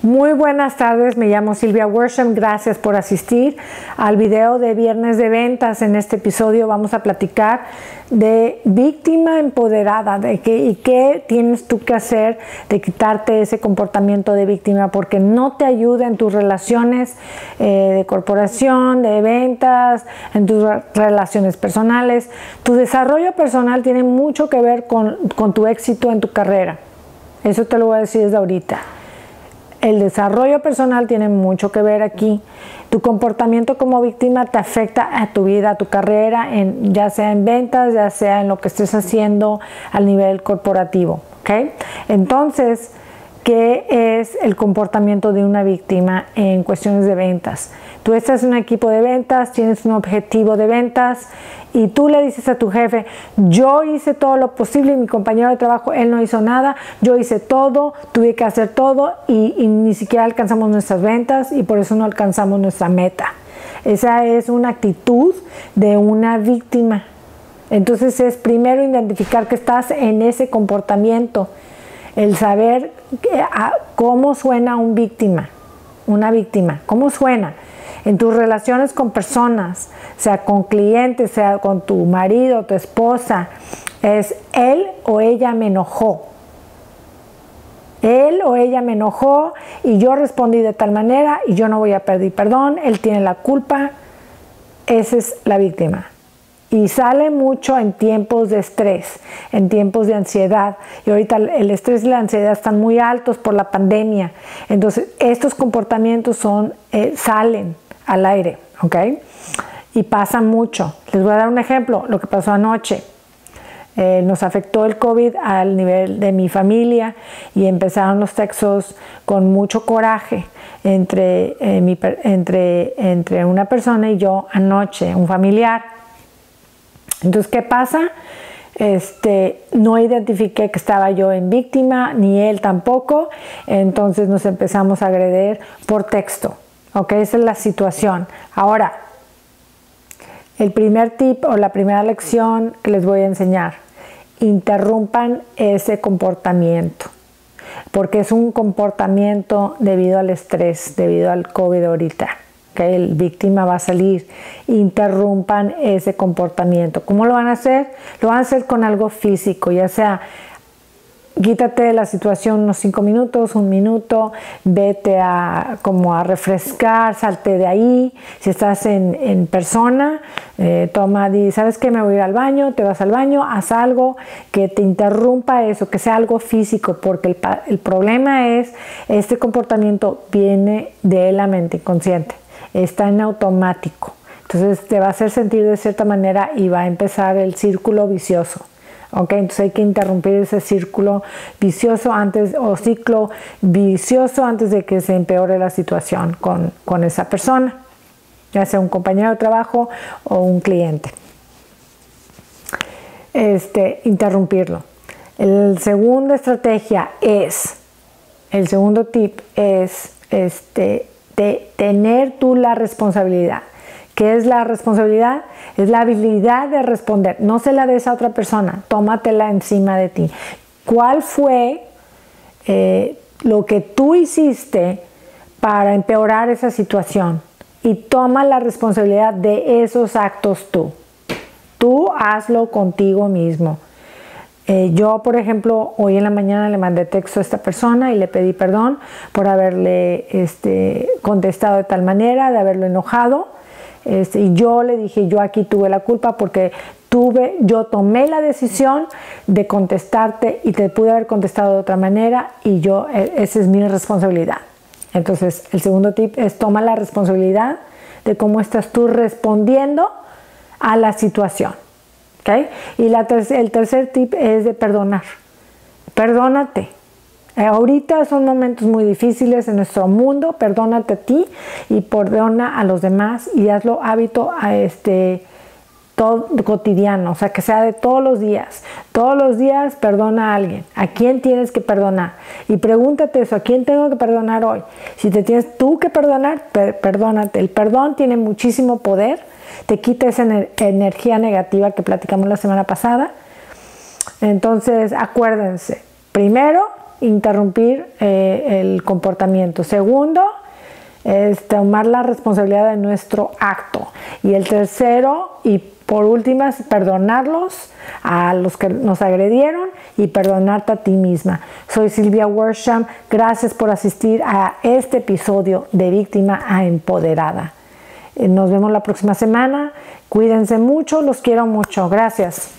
Muy buenas tardes, me llamo Silvia Worsham, gracias por asistir al video de Viernes de Ventas. En este episodio vamos a platicar de víctima empoderada, y qué tienes tú que hacer de quitarte ese comportamiento de víctima, porque no te ayuda en tus relaciones de corporación, de ventas, en tus relaciones personales. Tu desarrollo personal tiene mucho que ver con tu éxito en tu carrera. Eso te lo voy a decir desde ahorita. El desarrollo personal tiene mucho que ver aquí. Tu comportamiento como víctima te afecta a tu vida, a tu carrera, ya sea en ventas, ya sea en lo que estés haciendo al nivel corporativo. ¿Okay? Entonces, ¿qué es el comportamiento de una víctima en cuestiones de ventas? Tú estás en un equipo de ventas, tienes un objetivo de ventas y tú le dices a tu jefe, yo hice todo lo posible y mi compañero de trabajo, él no hizo nada, yo hice todo, tuve que hacer todo y ni siquiera alcanzamos nuestras ventas y por eso no alcanzamos nuestra meta. Esa es una actitud de una víctima. Entonces es primero identificar que estás en ese comportamiento, el saber cómo suena una víctima, cómo suena. En tus relaciones con personas, sea con clientes, sea con tu marido, tu esposa, es él o ella me enojó. Él o ella me enojó y yo respondí de tal manera y yo no voy a pedir perdón, él tiene la culpa. Esa es la víctima. Y sale mucho en tiempos de estrés, en tiempos de ansiedad. Y ahorita el estrés y la ansiedad están muy altos por la pandemia. Entonces, estos comportamientos salen al aire, ¿ok? Y pasan mucho. Les voy a dar un ejemplo, lo que pasó anoche. Nos afectó el COVID al nivel de mi familia y empezaron los textos con mucho coraje entre una persona y yo anoche, un familiar. Entonces, ¿qué pasa? No identifiqué que estaba yo en víctima, ni él tampoco. Entonces nos empezamos a agredir por texto. ¿Ok? Esa es la situación. Ahora, el primer tip o la primera lección que les voy a enseñar. Interrumpan ese comportamiento. Porque es un comportamiento debido al estrés, debido al COVID ahorita. ¿Okay? El víctima va a salir. Interrumpan ese comportamiento. ¿Cómo lo van a hacer? Lo van a hacer con algo físico, ya sea quítate de la situación unos 5 minutos, 1 minuto, vete como a refrescar, salte de ahí. Si estás en persona, ¿sabes qué? Me voy a ir al baño, te vas al baño, haz algo que te interrumpa eso, que sea algo físico, porque el problema es, este comportamiento viene de la mente inconsciente, está en automático. Entonces te va a hacer sentir de cierta manera y va a empezar el círculo vicioso. Okay, entonces hay que interrumpir ese círculo vicioso ciclo vicioso antes de que se empeore la situación con esa persona, ya sea un compañero de trabajo o un cliente. Interrumpirlo. El segundo tip es de tener tú la responsabilidad. ¿Qué es la responsabilidad? Es la habilidad de responder. No se la des a otra persona, tómatela encima de ti. ¿Cuál fue lo que tú hiciste para empeorar esa situación? Y toma la responsabilidad de esos actos tú. Tú hazlo contigo mismo. Yo, por ejemplo, hoy en la mañana le mandé texto a esta persona y le pedí perdón por haberle contestado de tal manera, de haberlo enojado. Y yo le dije, yo aquí tuve la culpa porque yo tomé la decisión de contestarte y te pude haber contestado de otra manera y esa es mi responsabilidad. Entonces, el segundo tip es toma la responsabilidad de cómo estás tú respondiendo a la situación. ¿Okay? Y el tercer tip es de perdonar. Perdónate. Ahorita son momentos muy difíciles en nuestro mundo, perdónate a ti y perdona a los demás y hazlo hábito todo cotidiano, o sea, que sea de todos los días. Todos los días perdona a alguien. ¿A quién tienes que perdonar? Y pregúntate eso, ¿a quién tengo que perdonar hoy? Si te tienes tú que perdonar, perdónate. El perdón tiene muchísimo poder, te quita esa energía negativa que platicamos la semana pasada. Entonces, acuérdense, primero, interrumpir el comportamiento. Segundo, es tomar la responsabilidad de nuestro acto. Y el tercero, y por último, es perdonarlos a los que nos agredieron y perdonarte a ti misma. Soy Silvia Worsham. Gracias por asistir a este episodio de Víctima a Empoderada. Nos vemos la próxima semana. Cuídense mucho, los quiero mucho. Gracias.